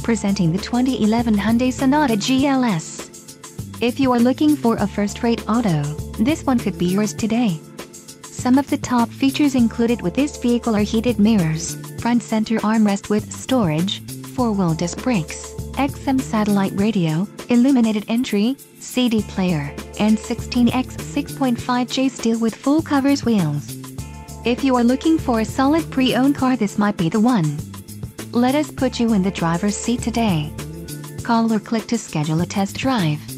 Presenting the 2011 Hyundai Sonata GLS. If you are looking for a first-rate auto, this one could be yours today. Some of the top features included with this vehicle are heated mirrors, front center armrest with storage, 4-wheel disc brakes, XM satellite radio, illuminated entry, CD player, and 16x 6.5J steel with full covers wheels. If you are looking for a solid pre-owned car, this might be the one. Let us put you in the driver's seat today. Call or click to schedule a test drive.